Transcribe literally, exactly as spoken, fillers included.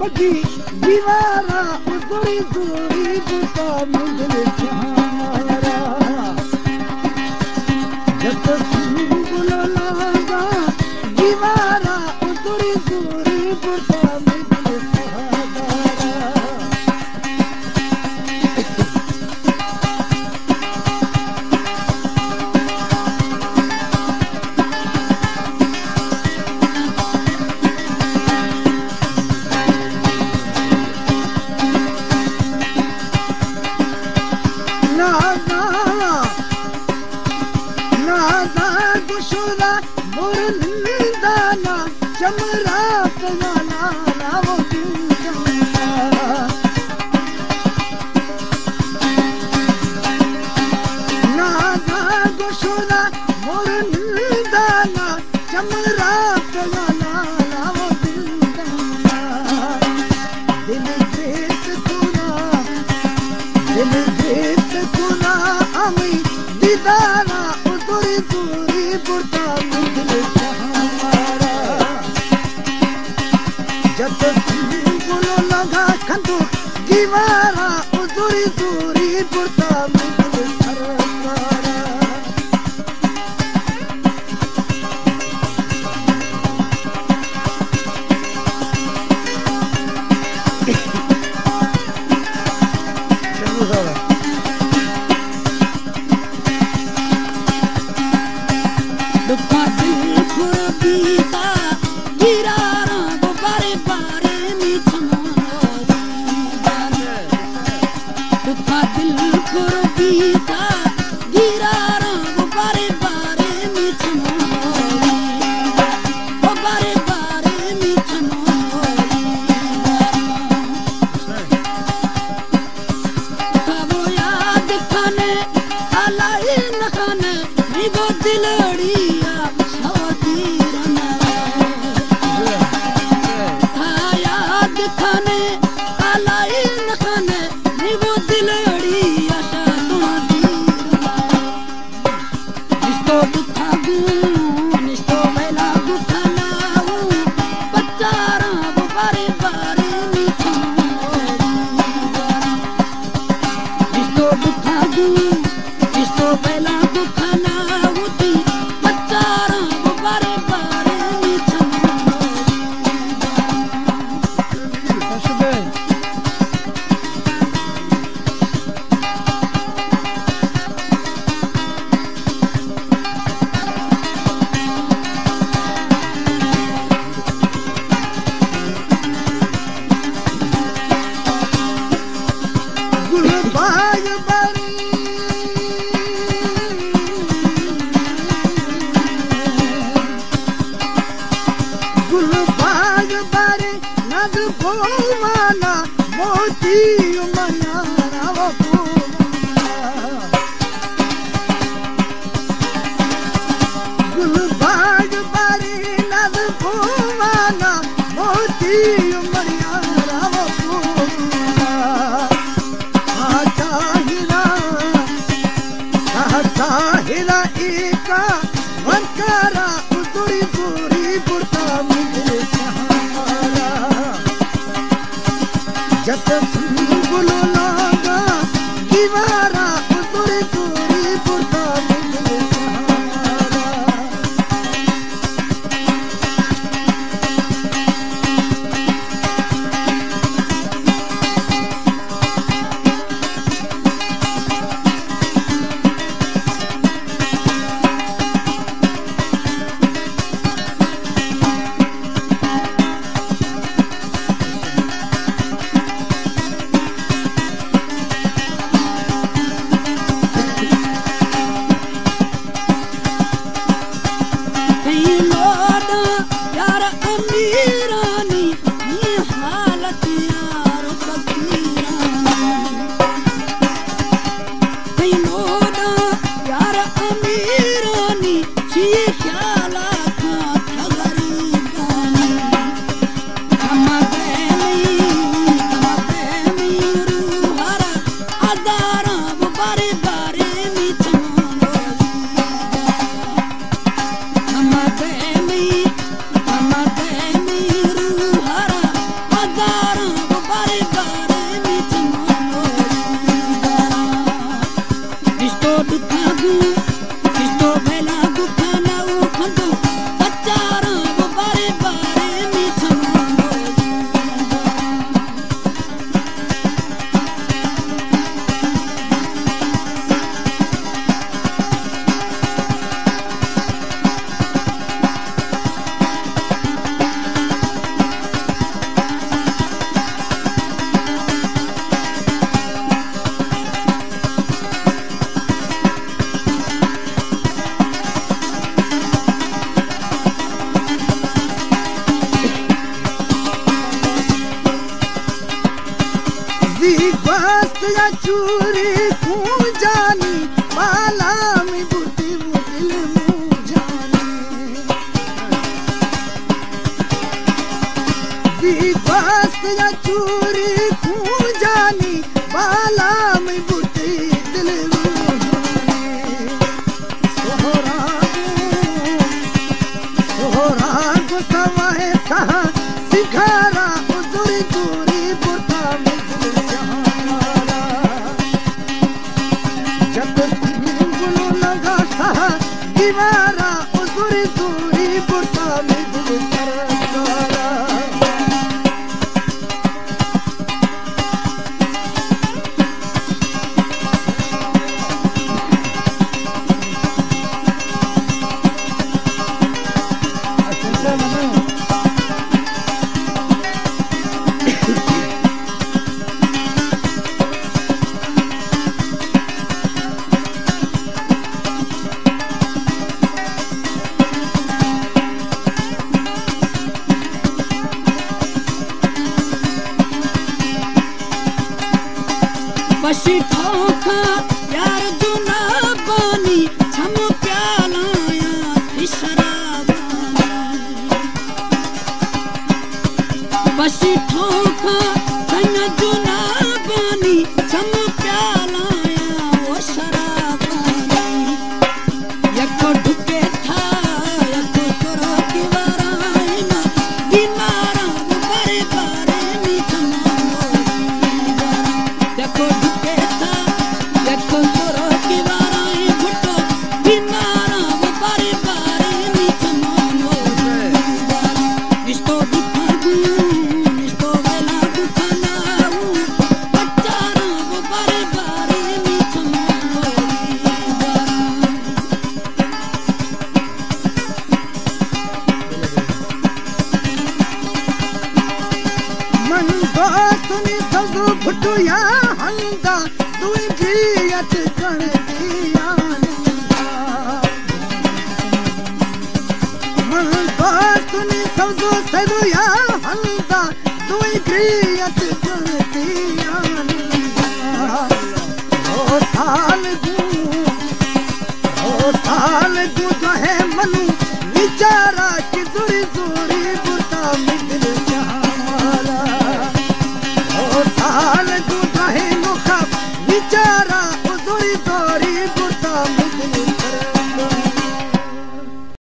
मोटी दीवारा दूरी दूरी बुता मुझे सहारा जब सुनो लगा दीवारा दूरी दूरी बुता मुझे सहारा चमरा कमाना रावो ना ना गोशोना मोर दाना चमरा कमाना रावो दिल देत कुना दिल देत कुना अमी दीदाना उतरी दूरी बुता मुझे जब सुनो लगा खंदो दीवारा दूरी दूरी बुता मुझे सरकारा दुखा दिल खुरबीता गिरा दिल कुर्बीता गिरा रंग बारे बारे मिठनो ओ बारे बारे मिठनो कबो याद खाने अलाई न खाने निगो दिलड़िया सवतीरना था याद खाने अलाई न खाने निगो दिलड़ी मोती मना रावो गुल बाग बारी नद भूमाना मोती मरिया रावो आचा हिरा आचा हिरा एका वनकारा दूरी दूरी बुता मुझे सहारा जब सुनो लगा दीवारा दूरी दूरी बुता मुझे सहारा I'm a baby, I'm a baby. बास्त या चूरी को जानी बाला में बुद्धि दिल मुँह जाने दी बास्त या चूरी को जानी बाला में बुद्धि दिल मुँह जाने सोहरा सोहरा को समाए सहा सिखारा उजुरी दूरी बुता में दिल जहाना जब गुलो लगा सहा दीवारा उजुरी दूरी बुता में दिल जहाना बशी ठोका यार जुना बानी छम प्यालाया शराबानी बशी ठोका छन जुना बानी छम प्यालाया वो शराबानी यको ढुके था यको तोरा की वारायना बीमारा बारे बारे नी छमानो यको दोस्तनी सजो फुटुया हंदा दुई जियत कण दिया मन दोस्तनी सजो सदुया हंदा दुई जियत कण दिया ओ साल गु ओ साल गु जो है मनु विचारा